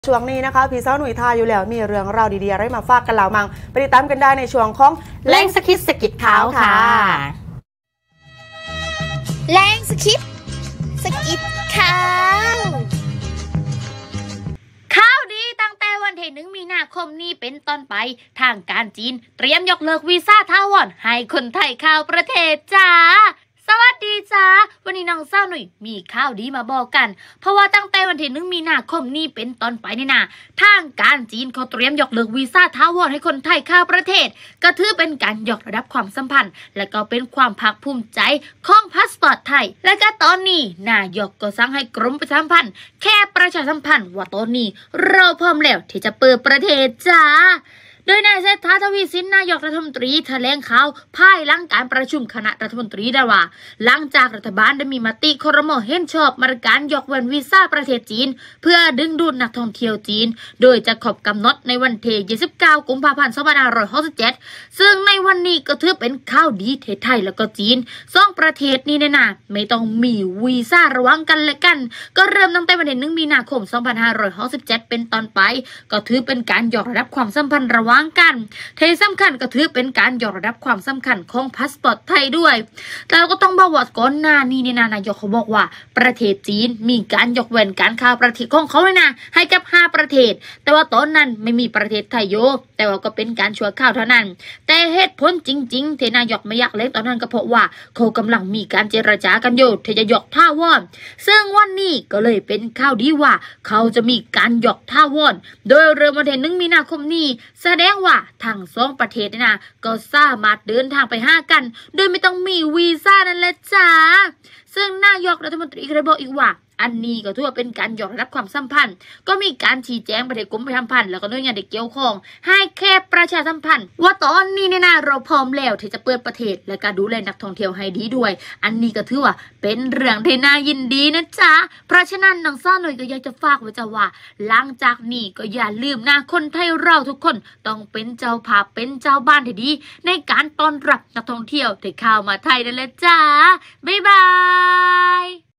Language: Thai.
ช่วงนี้นะคะพี่สาวหนุ่ยทาอยู่แล้วมีเรื่องราวดีๆอะไรมาฝากกันเหล่ามังไปติดตามกันได้ในช่วงของแรงสกิดสกิดเท้าค่ะแรงสกิดสกิดข่าวดีตั้งแต่วันที่1 มีนาคมนี้เป็นต้นไปทางการจีนเตรียมยกเลิกวีซ่าถาวรให้คนไทยเข้าประเทศจ้าสวัสดีจ้าวันนี้น้องเศร้าหนุ่ยมีข่าวดีมาบอกกันเพราะว่าตั้งแต่วันที่1 มีนาคมนี้เป็นต้นไปนี่นะทางการจีนเขาเตรียมยกเลิกวีซ่าถาวรให้คนไทยเข้าประเทศก็ถือเป็นการยกระดับความสัมพันธ์และก็เป็นความภาคภูมิใจของพาสปอร์ตไทยและก็ตอนนี้นายกก็สั่งให้กรมประชาสัมพันธ์แค่ประชาสัมพันธ์ว่าตอนนี้เราพร้อมแล้วที่จะเปิดประเทศจ้าโดยนายเศรษฐา ทวีสินนายกรัฐมนตรีแถลงข่าวภายหลังการประชุมคณะรัฐมนตรีได้ว่าหลังจากรัฐบาลได้มีมติครม.เห็นชอบมาตรการยกเว้นวีซ่าประเทศจีนเพื่อดึงดูดนักท่องเที่ยวจีนโดยจะครบกำหนดในวันที่29 กุมภาพันธ์ 2567ซึ่งในวันนี้ก็ถือเป็นข่าวดีที่ไทยและก็จีนสองประเทศนี้แน่ๆไม่ต้องมีวีซ่าระหว่างกันและกันก็เริ่มตั้งแต่วันที่1 มีนาคม 2567เป็นต้นไปก็ถือเป็นการยกระดับความสัมพันธ์ระหว่างกันที่สำคัญก็ถือเป็นการยกระดับความสำคัญของพาสปอร์ตไทยด้วยแต่ก็ต้องบอกว่าก่อนหน้านี้เนี่ยนายกเขาบอกว่าประเทศจีนมีการยกเว้นการเข้าประเทศของเขาเลยนะให้กับ5 ประเทศแต่ว่าตอนนั้นไม่มีประเทศไทยโยแต่ว่าก็เป็นการชั่วคราวเท่านั้นแต่เหตุผลจริงๆที่นายกไม่อยากเล่นตอนนั้นก็เพราะว่าเขากำลังมีการเจรจากันอยู่ที่จะยกถาวรซึ่งวันนี้ก็เลยเป็นข่าวดีว่าเขาจะมีการยกถาวรโดยเริ่มวันที่1 มีนาคมนี้แสดงว่าทั้งสองประเทศนะก็สามารถเดินทางไปหากันโดยไม่ต้องมีวีซ่านั่นแหละจ้าซึ่งนายกรัฐมนตรีก็ได้บอกอีกว่าอันนี้ก็ถือว่าเป็นการยกระดับความสัมพันธ์ก็มีการชี้แจงไปที่กรมประชาสัมพันธ์แล้วก็หน่วยงานที่เกี่ยวข้องให้แค่ประชาสัมพันธ์ว่าตอนนี้เนี่ยนะเราพร้อมแล้วที่จะเปิดประเทศและการดูแลนักท่องเที่ยวให้ดีด้วยอันนี้ก็ถือว่าเป็นเรื่องที่น่ายินดีนะจ๊ะเพราะฉะนั้นน้องซ่าหน่อยก็อยากจะฝากไว้จ้าว่าหลังจากนี้ก็อย่าลืมนะคนไทยเราทุกคนต้องเป็นเจ้าภาพเป็นเจ้าบ้านที่ดีในการต้อนรับนักท่องเที่ยวที่เข้ามาไทยนั่นแหละจ้าบ๊ายบาย